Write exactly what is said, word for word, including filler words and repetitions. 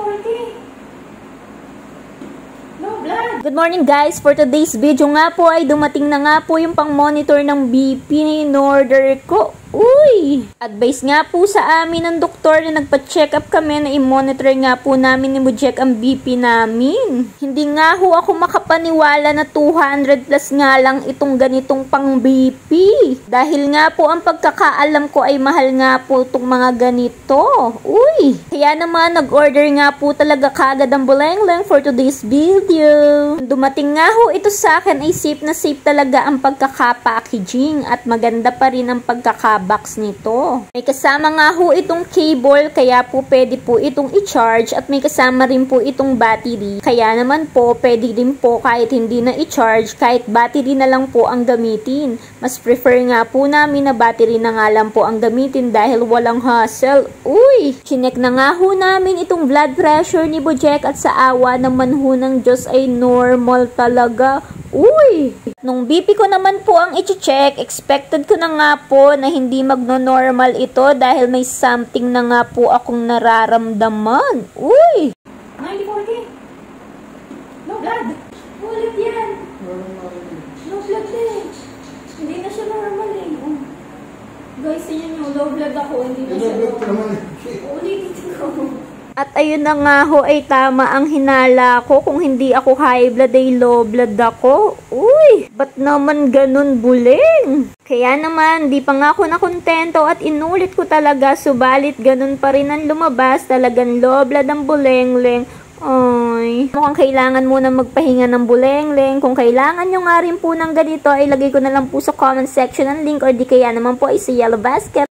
forty. No blood. Good morning guys! For today's video nga po ay dumating na nga po yung pang-monitor ng B P ni in-order ko. Uy! Advice nga po sa amin ng doktor na nagpa-check up kami na i-monitor nga po namin ni Bujek ang B P namin. Hindi nga ho ako makapaniwala na two hundred plus nga lang itong ganitong pang B P. Dahil nga po ang pagkakaalam ko ay mahal nga po itong mga ganito. Uy! Kaya naman nag-order nga po talaga kagad ang buleng-leng for today's video. Dumating nga ho ito sa akin ay safe na safe talaga ang pagkaka-packaging at maganda pa rin ang pagkaka box nito. May kasama nga ho itong cable kaya po pwede po itong i-charge at may kasama rin po itong battery. Kaya naman po pwede din po kahit hindi na i-charge, kahit battery na lang po ang gamitin. Mas prefer nga po namin na battery na nga lang po ang gamitin dahil walang hassle. Uy! Chinek na nga ho namin itong blood pressure ni Bujek at sa awa naman ho ng Diyos ay normal talaga. Uy! Nung B P ko naman po ang i-check, expected ko na nga po na hindi magno-normal ito dahil may something na nga po akong nararamdaman. Uy! ninety forty. No blood. Ulit yan. No blood eh. Hindi na siya normal eh. Oh. Guys, yun yung low blood ako. Hindi na siya normal. Ulitin ko. At ayun na nga ho ay tama ang hinala ko. Kung hindi ako high blood ay low blood ako. Uy! Ba't naman ganun buling? Kaya naman, di pa nga ako nakontento at inulit ko talaga. Subalit ganun pa rin ang lumabas. Talagang low blood ang buleng-leng. Ay, mukhang kailangan muna magpahinga ng buleng-leng. Kung kailangan nyo nga rin po ng ganito, ay lagay ko na lang po sa comment section ang link or di kaya naman po ay sa yellow basket.